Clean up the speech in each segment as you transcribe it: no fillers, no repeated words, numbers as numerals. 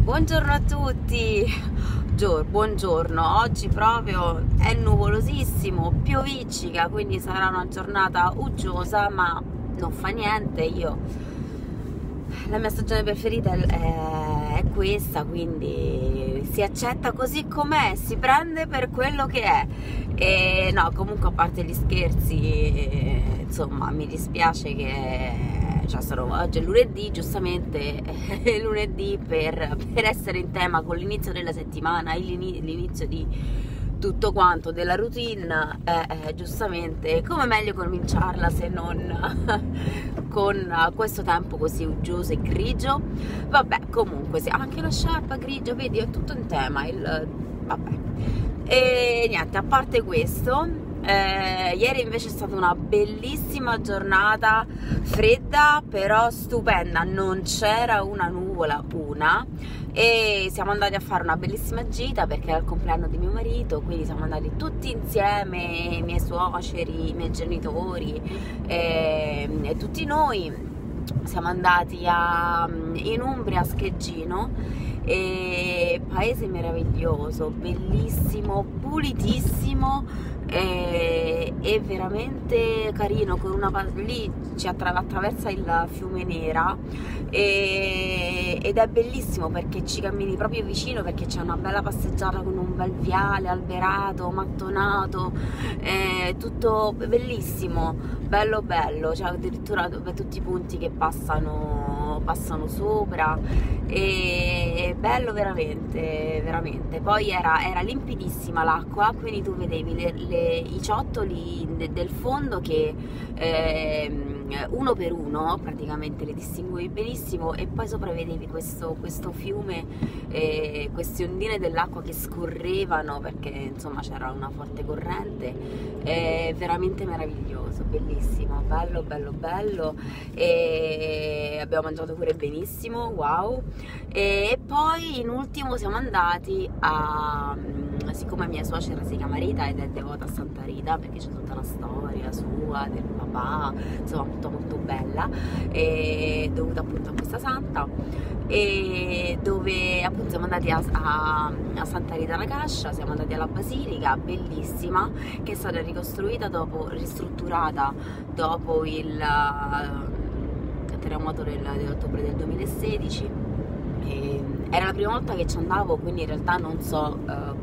Buongiorno a tutti, buongiorno, oggi proprio è nuvolosissimo, pioviccica, quindi sarà una giornata uggiosa, ma non fa niente, la mia stagione preferita è questa, quindi si accetta così com'è, si prende per quello che è. E no, comunque a parte gli scherzi, insomma mi dispiace che oggi è lunedì, giustamente è lunedì per essere in tema con l'inizio della settimana, l'inizio di tutto quanto, della routine, giustamente come meglio cominciarla se non con questo tempo così uggioso e grigio. Vabbè, comunque anche la sciarpa grigia, vedi, è tutto in tema, vabbè. E niente, a parte questo, ieri invece è stata una bellissima giornata, fredda però stupenda, non c'era una nuvola, e siamo andati a fare una bellissima gita perché era il compleanno di mio marito, quindi siamo andati tutti insieme, i miei suoceri, i miei genitori e tutti noi. Siamo andati in Umbria, a Scheggino, e paese meraviglioso, bellissimo, pulitissimo e veramente carino, con lì ci attraversa il fiume Nera ed è bellissimo perché ci cammini proprio vicino, perché c'è una bella passeggiata con un bel viale alberato, mattonato, tutto bellissimo, bello, cioè addirittura tutti i punti che passano sopra, e bello veramente. Poi era limpidissima l'acqua, quindi tu vedevi i ciottoli del fondo che uno per uno praticamente li distinguevi benissimo, e poi sopra vedevi questo fiume, queste ondine dell'acqua che scorrevano perché insomma c'era una forte corrente, veramente meraviglioso, bellissimo, bello, e abbiamo mangiato pure benissimo, wow. E poi in ultimo siamo andati siccome mia suocera si chiama Rita ed è devota a Santa Rita, perché c'è tutta la storia sua, del papà, insomma molto bella, dovuta appunto a questa santa, e dove appunto siamo andati a Santa Rita la Cascia, siamo andati alla basilica, bellissima, che è stata ristrutturata dopo il terremoto dell'ottobre del 2016. Era la prima volta che ci andavo, quindi in realtà non so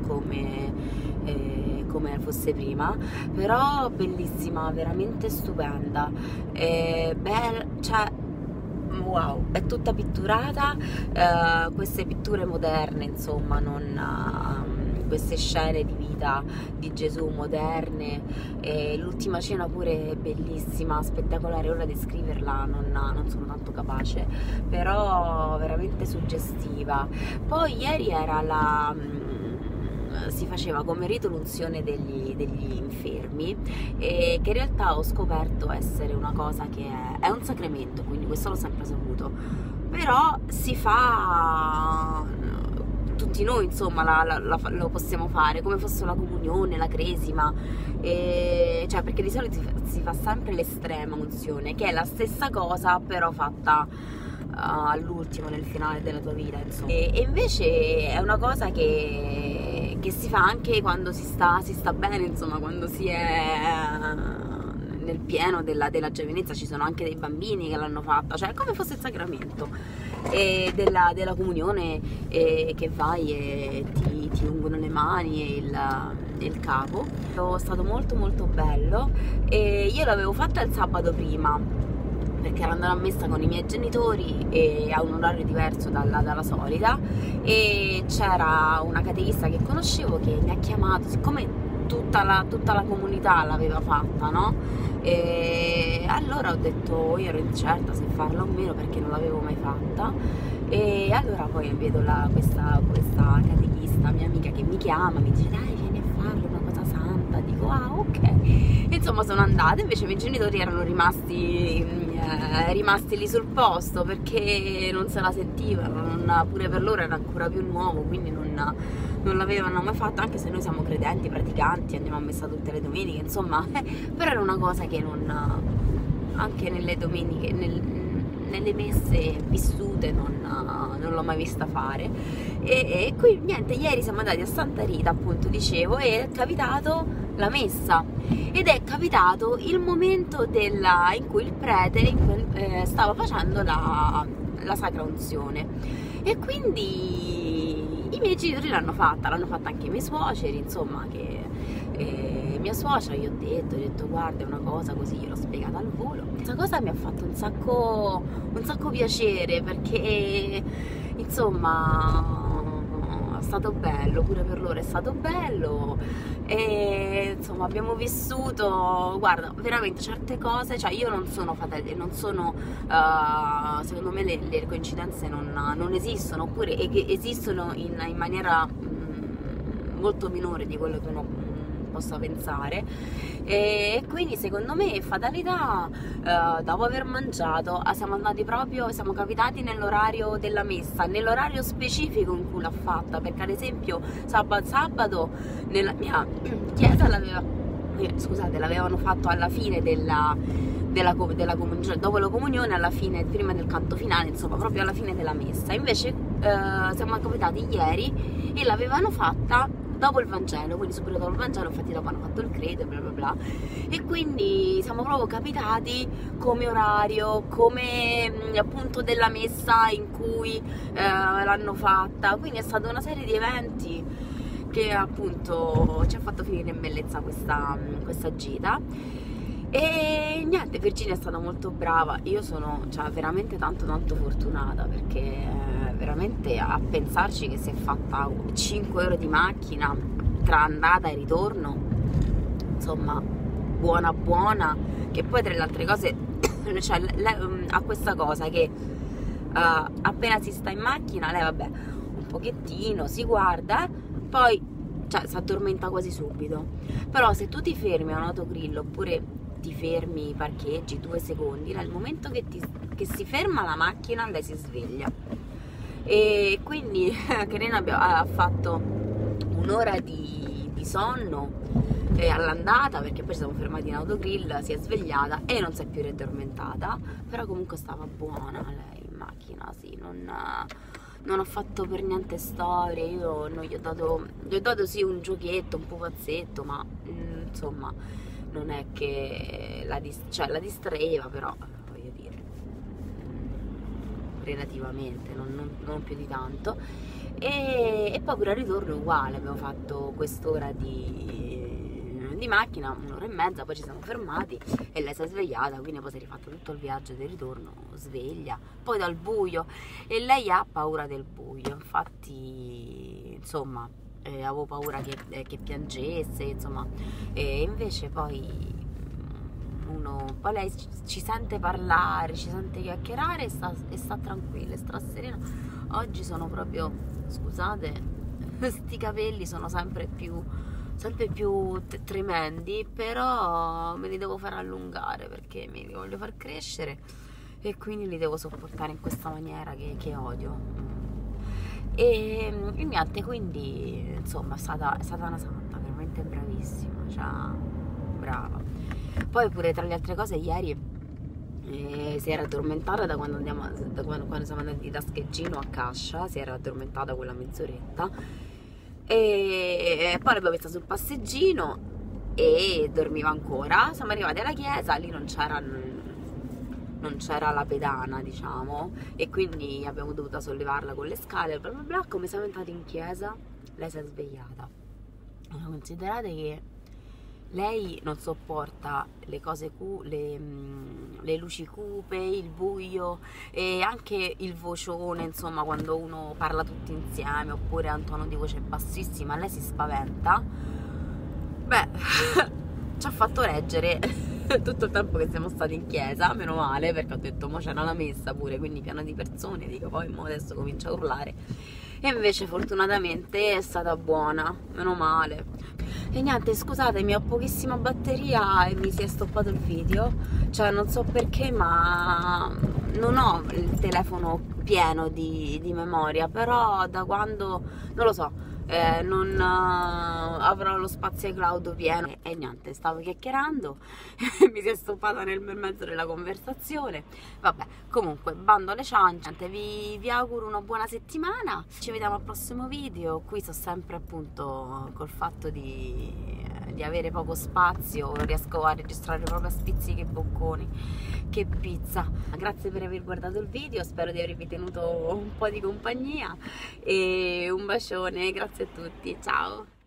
come fosse prima, però bellissima, veramente stupenda, cioè wow, è tutta pitturata, queste pitture moderne, insomma, queste scene di vita di Gesù moderne, l'ultima cena pure bellissima, spettacolare, ora descriverla non sono tanto capace, però veramente suggestiva. Poi ieri si faceva come rito l'unzione degli infermi, che in realtà ho scoperto essere una cosa che è un sacramento, quindi questo l'ho sempre saputo, però si fa tutti noi, insomma, lo possiamo fare come fosse la comunione, la cresima, cioè perché di solito si fa sempre l'estrema unzione, che è la stessa cosa però fatta all'ultimo, nel finale della tua vita, insomma. E invece è una cosa che si fa anche quando si sta bene, insomma, quando si è nel pieno della giovinezza. Ci sono anche dei bambini che l'hanno fatta, cioè è come fosse il sacramento della comunione, che vai e ti ungono le mani e il capo. È stato molto bello, e io l'avevo fatta il sabato prima perché ero andata a messa con i miei genitori e a un orario diverso dalla solita, e c'era una catechista che conoscevo che mi ha chiamato, siccome tutta la comunità l'aveva fatta, no? E allora ho detto, io ero incerta se farla o meno perché non l'avevo mai fatta, e allora poi vedo questa catechista, mia amica, che mi chiama, mi dice dai vieni a farlo, è una cosa santa, dico ah ok, insomma sono andata. Invece i miei genitori erano rimasti lì sul posto perché non se la sentivano, pure per loro era ancora più nuovo, quindi non l'avevano mai fatto, anche se noi siamo credenti, praticanti, andiamo a messa tutte le domeniche, insomma, però era una cosa che anche nelle domeniche, nelle messe vissute non l'ho mai vista fare. E qui niente, ieri siamo andati a Santa Rita, appunto dicevo, e è capitato la messa, ed è capitato il momento in cui il prete stava facendo la sacra unzione, e quindi i miei genitori l'hanno fatta anche i miei suoceri, insomma, mia suocera, gli ho detto guarda, è una cosa così, gliel'ho spiegata al volo. Questa cosa mi ha fatto un sacco piacere, perché insomma è stato bello, pure per loro è stato bello, e insomma abbiamo vissuto, guarda, veramente certe cose, cioè io non sono fatale, non sono, secondo me le coincidenze non esistono, oppure esistono in maniera molto minore di quello che uno possa pensare, e quindi secondo me fatalità. Dopo aver mangiato siamo capitati nell'orario della messa, nell'orario specifico in cui l'ha fatta, perché ad esempio sabato nella mia chiesa l'avevano fatto alla fine della comunione, cioè dopo la comunione, alla fine, prima del canto finale, insomma proprio alla fine della messa. Invece siamo capitati ieri e l'avevano fatta dopo il Vangelo, quindi subito dopo il Vangelo, infatti dopo hanno fatto il credo, bla bla bla, e quindi siamo proprio capitati come orario, come appunto della messa in cui l'hanno fatta, quindi è stata una serie di eventi che appunto ci ha fatto finire in bellezza questa gita. E niente, Virginia è stata molto brava, io sono, cioè, veramente tanto fortunata, perché veramente, a pensarci che si è fatta 5 ore di macchina tra andata e ritorno, insomma buona, che poi tra le altre cose cioè, lei ha questa cosa che appena si sta in macchina lei, vabbè, un pochettino si guarda, poi cioè, si addormenta quasi subito, però se tu ti fermi a un autogrill oppure ti fermi, parcheggi 2 secondi, nel momento che si ferma la macchina lei si sveglia. E quindi Karina ha fatto un'ora di sonno all'andata, perché poi ci siamo fermati in autogrill, si è svegliata e non si è più riaddormentata, però comunque stava buona lei in macchina, sì, non ho fatto per niente storie, io non gli ho dato sì un giochetto, un pupazzetto, ma insomma non è che la distraeva, però voglio dire relativamente, non più di tanto. E poi pure al ritorno uguale, abbiamo fatto quest'ora di macchina, 1 ora e mezza, poi ci siamo fermati e lei si è svegliata, quindi poi si è rifatto tutto il viaggio del ritorno sveglia, poi dal buio, e lei ha paura del buio, infatti insomma avevo paura che piangesse, insomma, e invece poi lei ci sente parlare, ci sente chiacchierare e sta tranquilla, sta serena. Oggi sono proprio, scusate, sti capelli sono sempre più tremendi, però me li devo far allungare perché me li voglio far crescere, e quindi li devo sopportare in questa maniera che odio. E niente, quindi insomma è stata una santa, veramente bravissima, cioè brava. Poi pure tra le altre cose ieri si era addormentata da quando siamo andati da Scheggino a Cascia, si era addormentata quella mezz'oretta, e poi l'abbiamo messa sul passeggino e dormiva ancora. Siamo arrivati alla chiesa, lì non c'era la pedana, diciamo, e quindi abbiamo dovuto sollevarla con le scale, bla bla bla. Come siamo entrati in chiesa lei si è svegliata. Considerate che lei non sopporta le cose le luci cupe, il buio e anche il vocione, insomma, quando uno parla tutti insieme oppure a un tono di voce bassissima, lei si spaventa. Beh, ci ha fatto reggere tutto il tempo che siamo stati in chiesa, meno male, perché ho detto, mo c'era la messa pure, quindi piena di persone, dico, poi mo adesso comincia a urlare, e invece fortunatamente è stata buona, meno male. E niente, scusatemi, ho pochissima batteria e mi si è stoppato il video, cioè non so perché, ma non ho il telefono pieno di memoria, però da quando, non lo so, non avrò lo spazio cloud pieno e niente, stavo chiacchierando mi si è stoppata nel bel mezzo della conversazione. Vabbè, comunque bando alle ciance, vi auguro una buona settimana, ci vediamo al prossimo video. Qui sto sempre appunto col fatto di avere poco spazio, riesco a registrare proprio a spizzichi e bocconi. Che pizza! Grazie per aver guardato il video, spero di avervi tenuto un po' di compagnia e un bacione, grazie a tutti, ciao!